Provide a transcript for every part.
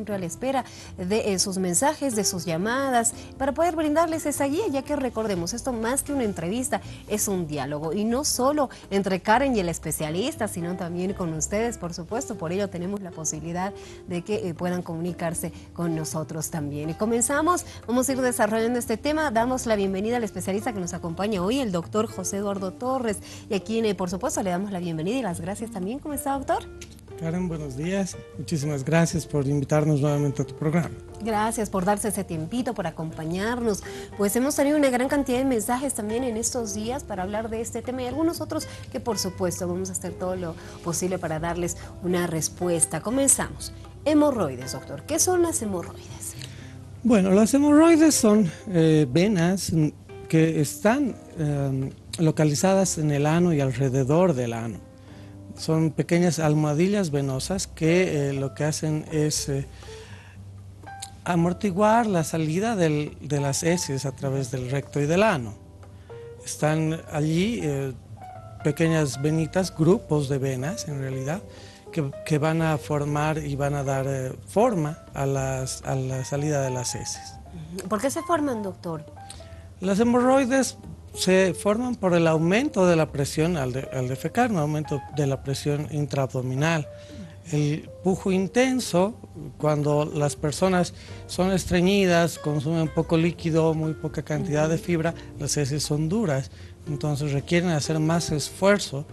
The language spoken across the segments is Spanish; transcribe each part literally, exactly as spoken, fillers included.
siempre a la espera de eh, sus mensajes, de sus llamadas, para poder brindarles esa guía, ya que recordemos, esto más que una entrevista es un diálogo, y no solo entre Karen y el especialista, sino también con ustedes, por supuesto. Por ello tenemos la posibilidad de que eh, puedan comunicarse con nosotros también. Y comenzamos, vamos a ir desarrollando este tema. Damos la bienvenida al especialista que nos acompaña hoy, el doctor José Eduardo Torres, y a quien, eh, por supuesto, le damos la bienvenida y las gracias también. ¿Cómo está, doctor? Karen, buenos días. Muchísimas gracias por invitarnos nuevamente a tu programa. Gracias por darse ese tiempito, por acompañarnos. Pues hemos tenido una gran cantidad de mensajes también en estos días para hablar de este tema y algunos otros que, por supuesto, vamos a hacer todo lo posible para darles una respuesta. Comenzamos. Hemorroides, doctor. ¿Qué son las hemorroides? Bueno, las hemorroides son eh, venas que están eh, localizadas en el ano y alrededor del ano. Son pequeñas almohadillas venosas que eh, lo que hacen es eh, amortiguar la salida del, de las heces a través del recto y del ano. Están allí eh, pequeñas venitas, grupos de venas en realidad, que, que van a formar y van a dar eh, forma a, las, a la salida de las heces. ¿Por qué se forman, doctor? Las hemorroides se forman por el aumento de la presión al, de, al defecar, un aumento de la presión intraabdominal. El pujo intenso, cuando las personas son estreñidas, consumen poco líquido, muy poca cantidad de fibra, las heces son duras, entonces requieren hacer más esfuerzo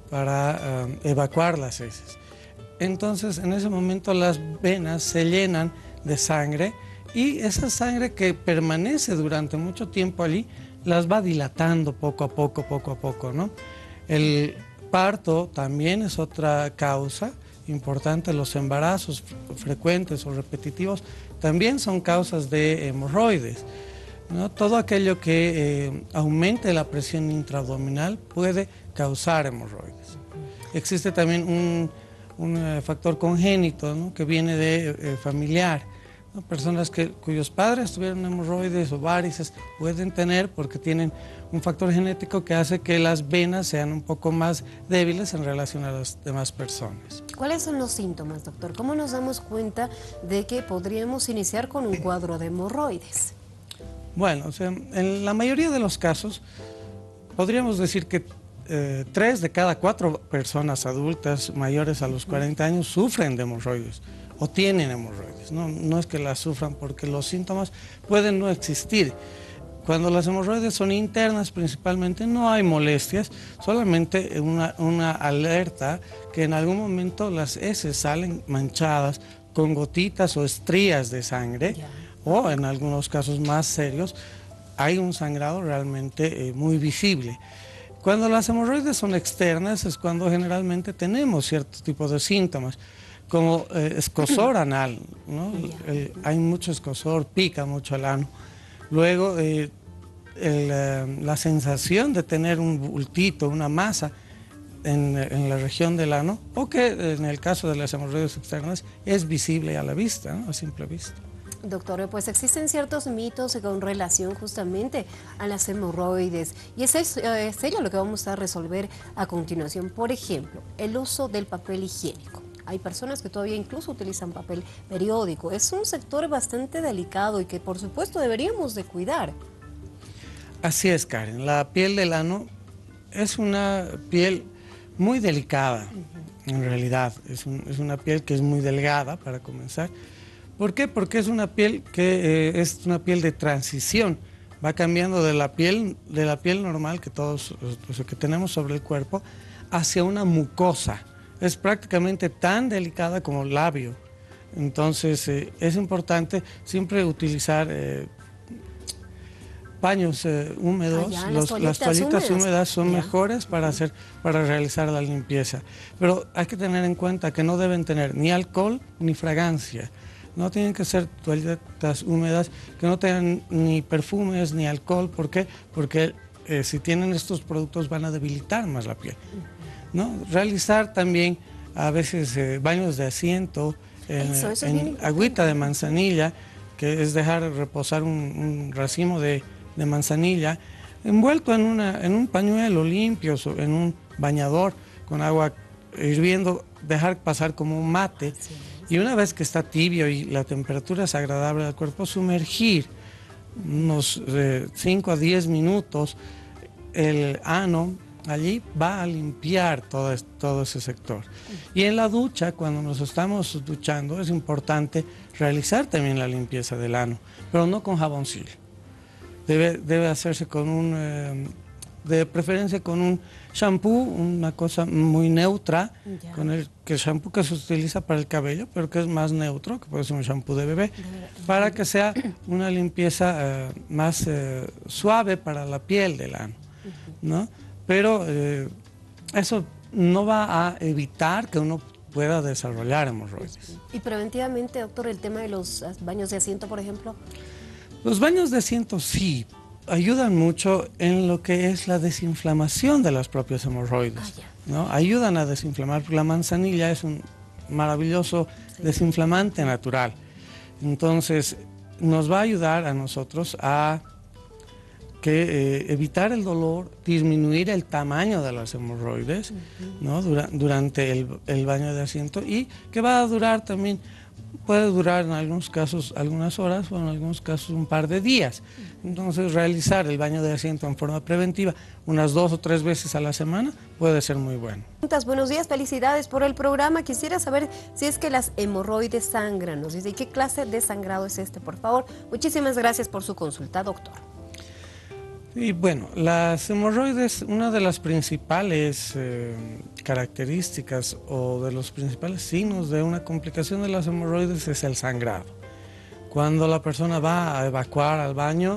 para um, evacuar las heces. Entonces, en ese momento las venas se llenan de sangre y esa sangre que permanece durante mucho tiempo allí las va dilatando poco a poco, poco a poco, ¿no? El parto también es otra causa importante. Los embarazos frecuentes o repetitivos también son causas de hemorroides, ¿no? Todo aquello que eh, aumente la presión intraabdominal puede causar hemorroides. Existe también un, un eh, factor congénito, ¿no? Que viene de eh, familiar. Personas que, cuyos padres tuvieron hemorroides o varices pueden tener porque tienen un factor genético que hace que las venas sean un poco más débiles en relación a las demás personas. ¿Cuáles son los síntomas, doctor? ¿Cómo nos damos cuenta de que podríamos iniciar con un cuadro de hemorroides? Bueno, o sea, en la mayoría de los casos podríamos decir que eh, tres de cada cuatro personas adultas mayores a los cuarenta años sufren de hemorroides o tienen hemorroides. No, no es que las sufran, porque los síntomas pueden no existir. Cuando las hemorroides son internas principalmente no hay molestias, solamente una, una alerta que en algún momento las heces salen manchadas con gotitas o estrías de sangre, yeah. O en algunos casos más serios hay un sangrado realmente eh, muy visible. Cuando las hemorroides son externas es cuando generalmente tenemos ciertos tipos de síntomas, como eh, escozor anal, ¿no? El, hay mucho escozor, pica mucho el ano. Luego, eh, el, eh, la sensación de tener un bultito, una masa en, en la región del ano, o que en el caso de las hemorroides externas es visible a la vista, ¿no? A simple vista. Doctor, pues existen ciertos mitos con relación justamente a las hemorroides, y es, es, es serio lo que vamos a resolver a continuación. Por ejemplo, el uso del papel higiénico. Hay personas que todavía incluso utilizan papel periódico. Es un sector bastante delicado y que por supuesto deberíamos de cuidar. Así es, Karen. La piel del ano es una piel muy delicada, uh-huh. En realidad. Es, un, es una piel que es muy delgada, para comenzar. ¿Por qué? Porque es una piel que eh, es una piel de transición. Va cambiando de la piel, de la piel normal que todos pues, que tenemos sobre el cuerpo hacia una mucosa. Es prácticamente tan delicada como el labio. Entonces eh, es importante siempre utilizar eh, paños eh, húmedos. Allá, Los, las, las toallitas húmedas, húmedas son ya. mejores para, hacer, para realizar la limpieza. Pero hay que tener en cuenta que no deben tener ni alcohol ni fragancia. No tienen que ser toallitas húmedas que no tengan ni perfumes ni alcohol. ¿Por qué? Porque eh, si tienen estos productos van a debilitar más la piel, ¿no? Realizar también a veces eh, baños de asiento, eh, eso, eso en agüita de manzanilla, que es dejar reposar un, un racimo de, de manzanilla envuelto en, una, en un pañuelo limpio, en un bañador con agua hirviendo, dejar pasar como un mate. Sí. Y una vez que está tibio y la temperatura es agradable al cuerpo, sumergir unos eh, cinco a diez minutos el ano, allí va a limpiar todo, todo ese sector. Y en la ducha, cuando nos estamos duchando, es importante realizar también la limpieza del ano, pero no con jaboncillo. Debe, debe hacerse con un, eh, de preferencia con un shampoo, una cosa muy neutra, ya. Con el que el shampoo que se utiliza para el cabello, pero que es más neutro, que puede ser un shampoo de bebé, para que sea una limpieza eh, más eh, suave para la piel del ano, ¿no? Pero eh, eso no va a evitar que uno pueda desarrollar hemorroides. Y preventivamente, doctor, el tema de los baños de asiento, por ejemplo. Los baños de asiento sí ayudan mucho en lo que es la desinflamación de las propias hemorroides, ah, ¿no? Ayudan a desinflamar, porque la manzanilla es un maravilloso sí. desinflamante natural. Entonces, nos va a ayudar a nosotros a que eh, evitar el dolor, disminuir el tamaño de las hemorroides, uh-huh. ¿no? Dura, durante el, el baño de asiento, y que va a durar también, puede durar en algunos casos algunas horas o en algunos casos un par de días. Entonces realizar el baño de asiento en forma preventiva unas dos o tres veces a la semana puede ser muy bueno. Buenos días, felicidades por el programa. Quisiera saber si es que las hemorroides sangran. Nos dice, ¿y qué clase de sangrado es este, por favor? Muchísimas gracias por su consulta, doctor. Y bueno, las hemorroides, una de las principales eh, características o de los principales signos de una complicación de las hemorroides es el sangrado. Cuando la persona va a evacuar al baño,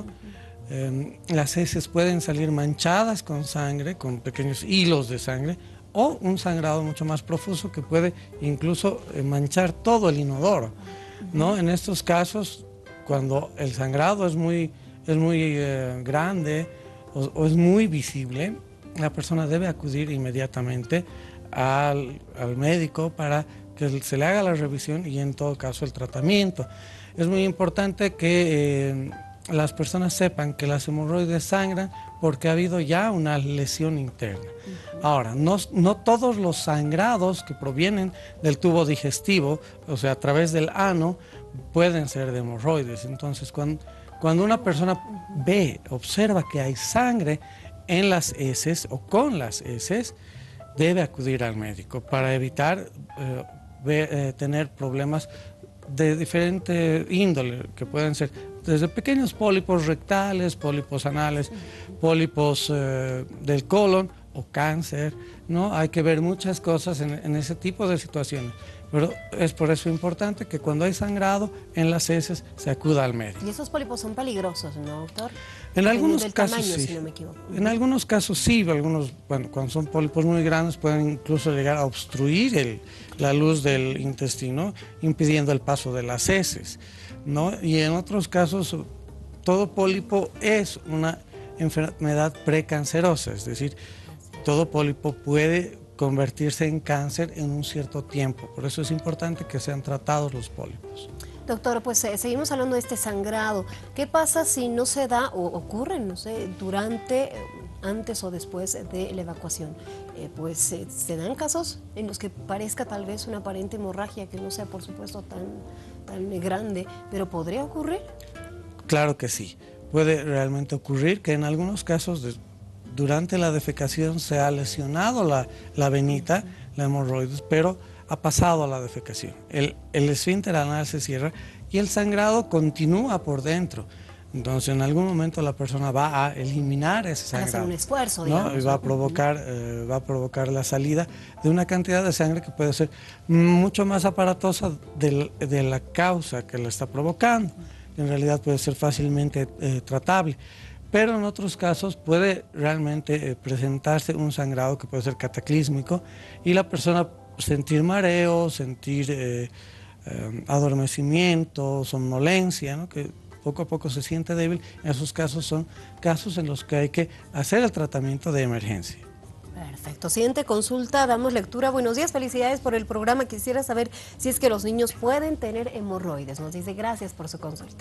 eh, las heces pueden salir manchadas con sangre, con pequeños hilos de sangre, o un sangrado mucho más profuso que puede incluso eh, manchar todo el inodoro, ¿no? En estos casos, cuando el sangrado es muy... es muy eh, grande o, o es muy visible, la persona debe acudir inmediatamente al, al médico para que se le haga la revisión y en todo caso el tratamiento. Es muy importante que eh, las personas sepan que las hemorroides sangran porque ha habido ya una lesión interna. Ahora, no, no todos los sangrados que provienen del tubo digestivo, o sea, a través del ano, pueden ser de hemorroides. Entonces, cuando Cuando una persona ve, observa que hay sangre en las heces o con las heces, debe acudir al médico para evitar eh, ver, eh, tener problemas de diferente índole, que pueden ser desde pequeños pólipos rectales, pólipos anales, pólipos eh, del colon o cáncer, ¿no? Hay que ver muchas cosas en, en ese tipo de situaciones. Pero es por eso importante que cuando hay sangrado en las heces se acuda al médico. Y esos pólipos son peligrosos, ¿no, doctor? En algunos del casos tamaño, sí. Si no me equivoco. En algunos casos sí, algunos, bueno, cuando son pólipos muy grandes pueden incluso llegar a obstruir el, la luz del intestino, impidiendo el paso de las heces, ¿no? Y en otros casos todo pólipo es una enfermedad precancerosa, es decir, todo pólipo puede convertirse en cáncer en un cierto tiempo. Por eso es importante que sean tratados los pólipos. Doctor, pues eh, seguimos hablando de este sangrado. ¿Qué pasa si no se da o ocurre, no sé, durante, eh, antes o después de la evacuación? Eh, pues eh, se dan casos en los que parezca tal vez una aparente hemorragia que no sea, por supuesto, tan, tan grande, pero ¿podría ocurrir? Claro que sí. Puede realmente ocurrir que en algunos casos de, durante la defecación se ha lesionado la, la venita, la hemorroides, pero ha pasado a la defecación. El, el esfínter anal se cierra y el sangrado continúa por dentro. Entonces, en algún momento la persona va a eliminar ese sangrado. Para hacer un esfuerzo, ¿no? digamos. Y va a provocar, eh, va a provocar la salida de una cantidad de sangre que puede ser mucho más aparatosa de, de la causa que la está provocando. En realidad puede ser fácilmente eh, tratable. Pero en otros casos puede realmente eh, presentarse un sangrado que puede ser cataclísmico y la persona sentir mareo, sentir eh, eh, adormecimiento, somnolencia, ¿no? Que poco a poco se siente débil. En esos casos son casos en los que hay que hacer el tratamiento de emergencia. Perfecto. Siguiente consulta, damos lectura. Buenos días, felicidades por el programa. Quisiera saber si es que los niños pueden tener hemorroides. Nos dice gracias por su consulta.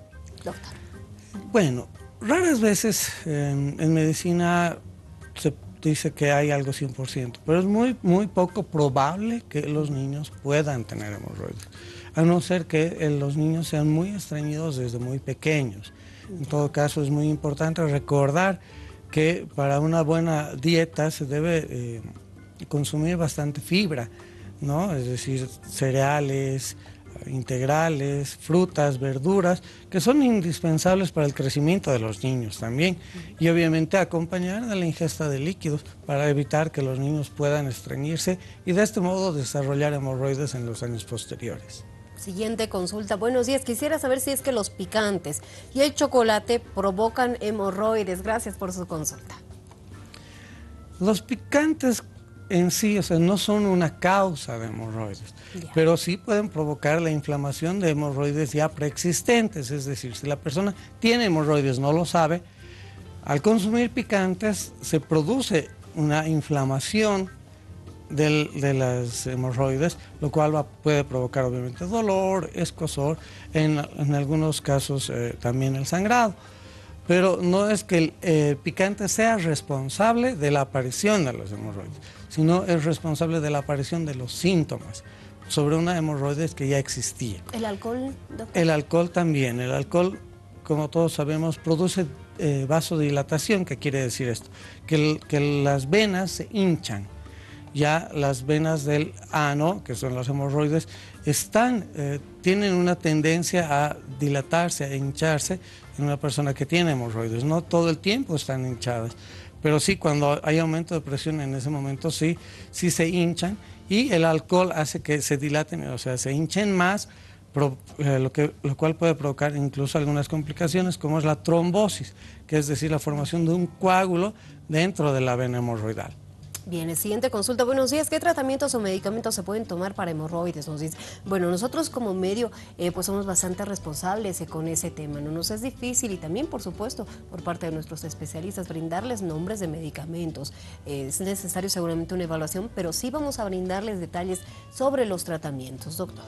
Doctor. Bueno, raras veces eh, en medicina se dice que hay algo cien por ciento, pero es muy, muy poco probable que los niños puedan tener hemorroides, a no ser que eh, los niños sean muy estreñidos desde muy pequeños. En todo caso, es muy importante recordar que para una buena dieta se debe eh, consumir bastante fibra, ¿no? Es decir, cereales integrales, frutas, verduras, que son indispensables para el crecimiento de los niños también, y obviamente acompañar a la ingesta de líquidos para evitar que los niños puedan estreñirse y de este modo desarrollar hemorroides en los años posteriores. Siguiente consulta. Buenos días. Quisiera saber si es que los picantes y el chocolate provocan hemorroides. Gracias por su consulta. Los picantes en sí, o sea, no son una causa de hemorroides, yeah. pero sí pueden provocar la inflamación de hemorroides ya preexistentes. Es decir, si la persona tiene hemorroides, no lo sabe, al consumir picantes se produce una inflamación del, de las hemorroides, lo cual va, puede provocar obviamente dolor, escozor, en, en algunos casos eh, también el sangrado. Pero no es que el eh, picante sea responsable de la aparición de los hemorroides, sino es responsable de la aparición de los síntomas sobre una hemorroides que ya existía. ¿El alcohol, doctor? El alcohol también. El alcohol, como todos sabemos, produce eh, vasodilatación. ¿Qué quiere decir esto? Que, el, que las venas se hinchan. Ya las venas del ano, que son las hemorroides, están, eh, tienen una tendencia a dilatarse, a hincharse en una persona que tiene hemorroides. No todo el tiempo están hinchadas, pero sí cuando hay aumento de presión en ese momento sí, sí se hinchan, y el alcohol hace que se dilaten, o sea, se hinchen más, pro, eh, lo, que, lo cual puede provocar incluso algunas complicaciones como es la trombosis, que es decir, la formación de un coágulo dentro de la vena hemorroidal. Bien, el siguiente consulta. Buenos días, ¿qué tratamientos o medicamentos se pueden tomar para hemorroides? Nos dice, bueno, nosotros como medio eh, pues somos bastante responsables eh, con ese tema, no nos es difícil, y también por supuesto por parte de nuestros especialistas brindarles nombres de medicamentos. Eh, es necesario seguramente una evaluación, pero sí vamos a brindarles detalles sobre los tratamientos, doctor.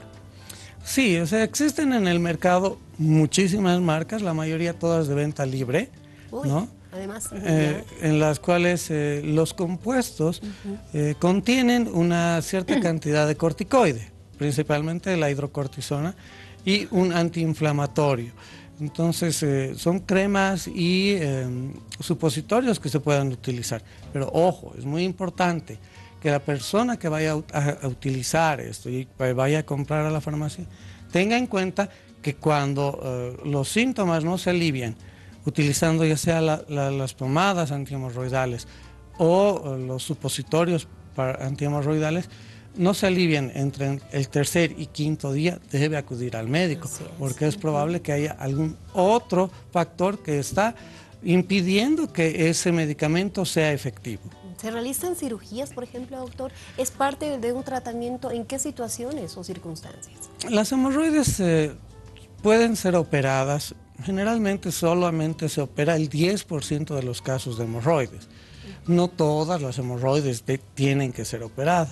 Sí, o sea, existen en el mercado muchísimas marcas, la mayoría todas de venta libre, Uy. ¿no? Además, eh, en las cuales eh, los compuestos uh-huh. eh, contienen una cierta cantidad de corticoide, principalmente la hidrocortisona, y un antiinflamatorio. Entonces eh, son cremas y eh, supositorios que se pueden utilizar. Pero ojo, es muy importante que la persona que vaya a, a utilizar esto y vaya a comprar a la farmacia tenga en cuenta que cuando eh, los síntomas no se alivian, utilizando ya sea la, la, las pomadas antihemorroidales o, o los supositorios para antihemorroidales, no se alivian entre el tercer y quinto día, debe acudir al médico, es, porque es probable que haya algún otro factor que está impidiendo que ese medicamento sea efectivo. ¿Se realizan cirugías, por ejemplo, doctor? ¿Es parte de un tratamiento? ¿En qué situaciones o circunstancias? Las hemorroides eh, pueden ser operadas. Generalmente solamente se opera el diez por ciento de los casos de hemorroides. No todas las hemorroides de, tienen que ser operadas.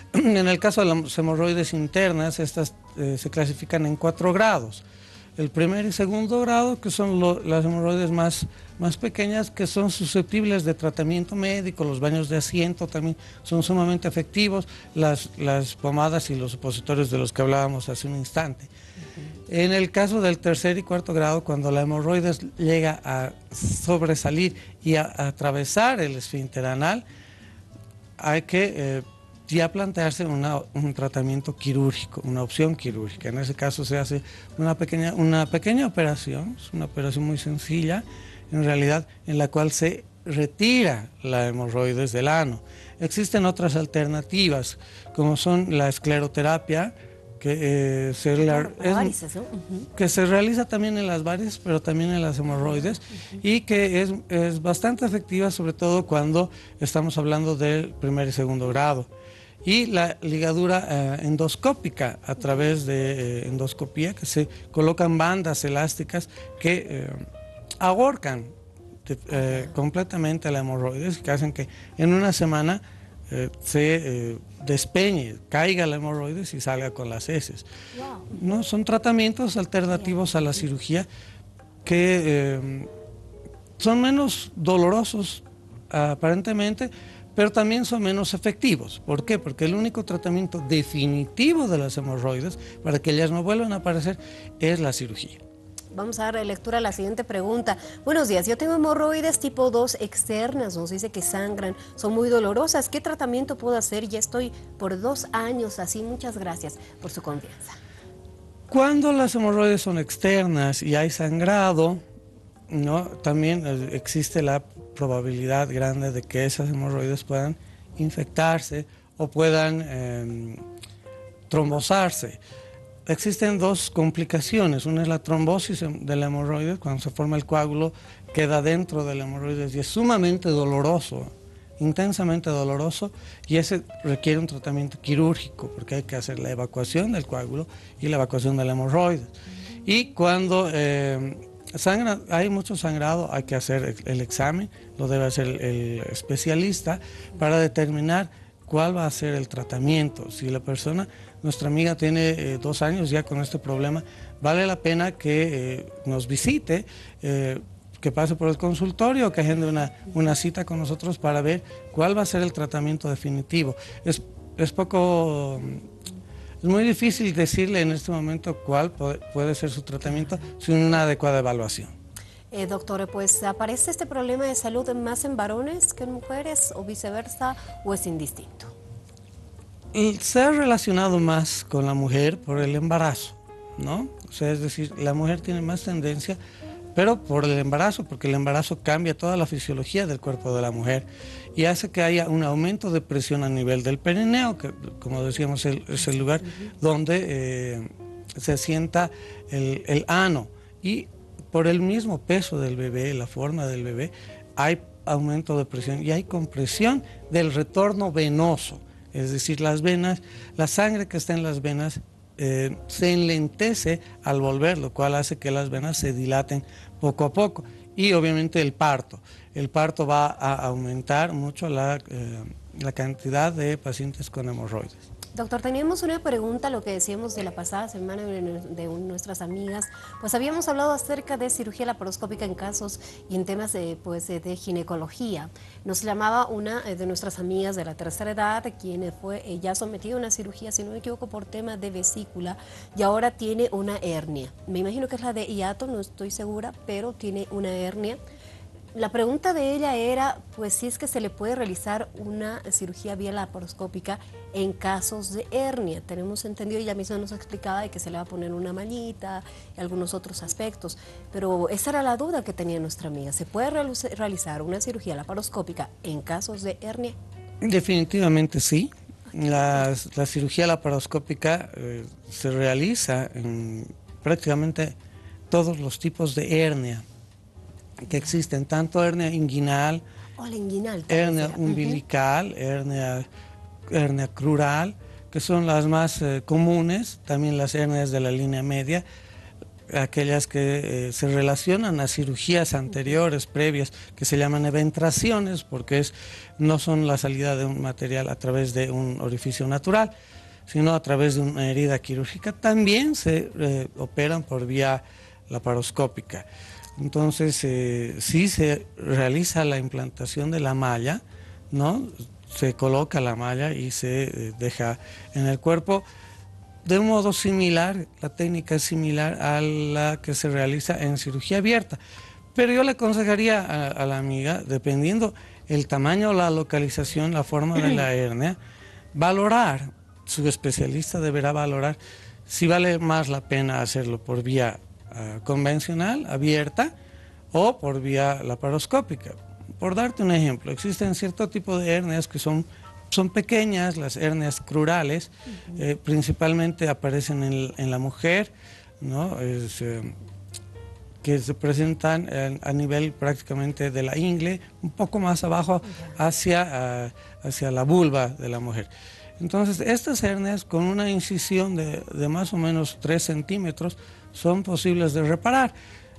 En el caso de las hemorroides internas, estas eh, se clasifican en cuatro grados. El primer y segundo grado, que son lo, las hemorroides más, más pequeñas, que son susceptibles de tratamiento médico. Los baños de asiento también son sumamente efectivos, las, las pomadas y los supositorios de los que hablábamos hace un instante. Uh-huh. En el caso del tercer y cuarto grado, cuando la hemorroides llega a sobresalir y a, a atravesar el esfínter anal, hay que eh, ya plantearse una, un tratamiento quirúrgico, una opción quirúrgica. En ese caso se hace una pequeña, una pequeña operación, es una operación muy sencilla, en realidad, en la cual se retira la hemorroides del ano. Existen otras alternativas, como son la escleroterapia, que, eh, se, la, es, varices, ¿no? uh-huh. que se realiza también en las varices, pero también en las hemorroides, uh-huh. y que es, es bastante efectiva, sobre todo cuando estamos hablando del primer y segundo grado. Y la ligadura eh, endoscópica a través de eh, endoscopía, que se colocan bandas elásticas que eh, ahorcan de, eh, completamente la hemorroides, que hacen que en una semana eh, se eh, despeñe, caiga la hemorroides y salga con las heces. Wow. ¿No? Son tratamientos alternativos a la cirugía que eh, son menos dolorosos aparentemente, pero también son menos efectivos. ¿Por qué? Porque el único tratamiento definitivo de las hemorroides, para que ellas no vuelvan a aparecer, es la cirugía. Vamos a darle lectura a la siguiente pregunta. Buenos días, yo tengo hemorroides tipo dos externas, nos dice que sangran, son muy dolorosas. ¿Qué tratamiento puedo hacer? Ya estoy por dos años así. Muchas gracias por su confianza. Cuando las hemorroides son externas y hay sangrado, ¿no? También existe la probabilidad grande de que esas hemorroides puedan infectarse o puedan eh, trombosarse. Existen dos complicaciones, una es la trombosis de la hemorroide, cuando se forma el coágulo, queda dentro de la hemorroide y es sumamente doloroso, intensamente doloroso, y ese requiere un tratamiento quirúrgico porque hay que hacer la evacuación del coágulo y la evacuación de la hemorroide. Y cuando eh, sangra, hay mucho sangrado, hay que hacer el examen, lo debe hacer el especialista para determinar cuál va a ser el tratamiento. Si la persona, nuestra amiga tiene eh, dos años ya con este problema, vale la pena que eh, nos visite, eh, que pase por el consultorio, que agende una, una cita con nosotros para ver cuál va a ser el tratamiento definitivo. Es, es poco, es muy difícil decirle en este momento cuál puede, puede ser su tratamiento sin una adecuada evaluación. Eh, doctor, pues ¿aparece este problema de salud más en varones que en mujeres o viceversa o es indistinto? Se ha relacionado más con la mujer por el embarazo, ¿no? O sea, es decir, la mujer tiene más tendencia, pero por el embarazo, porque el embarazo cambia toda la fisiología del cuerpo de la mujer y hace que haya un aumento de presión a nivel del perineo, que como decíamos es el lugar donde eh, se sienta el, el ano, y por el mismo peso del bebé, la forma del bebé, hay aumento de presión y hay compresión del retorno venoso, es decir, las venas, la sangre que está en las venas eh, se enlentece al volver, lo cual hace que las venas se dilaten poco a poco. Y obviamente el parto. El parto va a aumentar mucho la, eh, la cantidad de pacientes con hemorroides. Doctor, teníamos una pregunta, lo que decíamos de la pasada semana de nuestras amigas, pues habíamos hablado acerca de cirugía laparoscópica en casos y en temas de, pues, de ginecología. Nos llamaba una de nuestras amigas de la tercera edad, quien fue ya sometida a una cirugía, si no me equivoco, por tema de vesícula, y ahora tiene una hernia. Me imagino que es la de hiato, no estoy segura, pero tiene una hernia. La pregunta de ella era, pues, si es que se le puede realizar una cirugía vía laparoscópica en casos de hernia. Tenemos entendido, ella misma nos explicaba de que se le va a poner una mallita y algunos otros aspectos, pero esa era la duda que tenía nuestra amiga. ¿Se puede realizar una cirugía laparoscópica en casos de hernia? Definitivamente sí. La, la cirugía laparoscópica eh, se realiza en prácticamente todos los tipos de hernia que existen, tanto hernia inguinal, oh, la inguinal hernia umbilical, uh-huh. hernia, hernia crural, que son las más eh, comunes, también las hernias de la línea media, aquellas que eh, se relacionan a cirugías anteriores, previas, que se llaman eventraciones, porque es, no son la salida de un material a través de un orificio natural, sino a través de una herida quirúrgica. También se eh, operan por vía laparoscópica. Entonces, eh, sí se realiza la implantación de la malla, ¿no? Se coloca la malla y se eh, deja en el cuerpo de un modo similar, la técnica es similar a la que se realiza en cirugía abierta. Pero yo le aconsejaría a, a la amiga, dependiendo el tamaño, la localización, la forma de la hernia, valorar, su especialista deberá valorar si vale más la pena hacerlo por vía Uh, convencional, abierta, o por vía laparoscópica. Por darte un ejemplo, existen cierto tipo de hernias que son, son pequeñas, las hernias crurales, uh-huh. eh, principalmente aparecen en, en la mujer, ¿no? Es, eh, que se presentan eh, a nivel prácticamente de la ingle, un poco más abajo hacia, uh, hacia la vulva de la mujer. Entonces, estas hernias con una incisión de, de más o menos tres centímetros son posibles de reparar.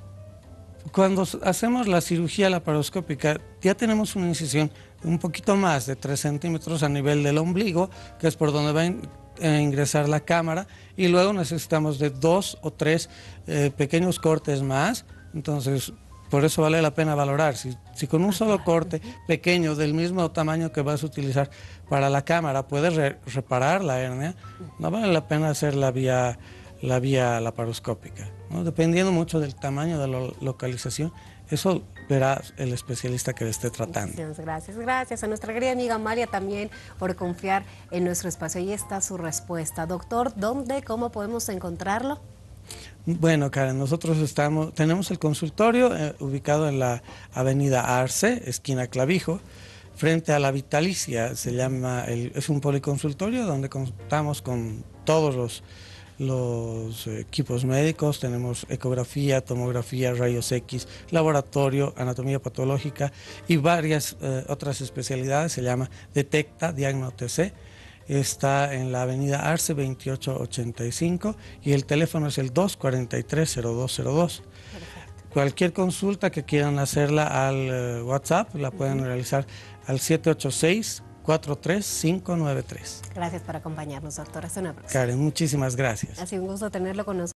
Cuando hacemos la cirugía laparoscópica, ya tenemos una incisión de un poquito más de tres centímetros a nivel del ombligo, que es por donde va a ingresar la cámara, y luego necesitamos de dos o tres eh, pequeños cortes más. Entonces, por eso vale la pena valorar. Si, si con un solo corte pequeño, del mismo tamaño que vas a utilizar para la cámara, puedes re, reparar la hernia, no vale la pena hacer la vía, la vía laparoscópica, ¿no? Dependiendo mucho del tamaño de la localización, eso verá el especialista que le esté tratando. Gracias, gracias, gracias a nuestra querida amiga Amalia también por confiar en nuestro espacio. Ahí está su respuesta. Doctor, ¿dónde, cómo podemos encontrarlo? Bueno, Karen, nosotros estamos, tenemos el consultorio eh, ubicado en la avenida Arce, esquina Clavijo, frente a la Vitalicia. Se llama, el, es un policonsultorio donde contamos con todos los, los equipos médicos. Tenemos ecografía, tomografía, rayos X, laboratorio, anatomía patológica y varias eh, otras especialidades. Se llama Detecta, Diagno T C. Está en la avenida Arce veintiocho ochenta y cinco y el teléfono es el dos cuarenta y tres cero dos cero dos. Perfecto. Cualquier consulta que quieran hacerla al uh, WhatsApp la pueden uh-huh. realizar al siete ocho seis, cuatro tres cinco nueve tres. Gracias por acompañarnos, doctor. Hasta una próxima. Karen, muchísimas gracias. Ha sido un gusto tenerlo con nosotros.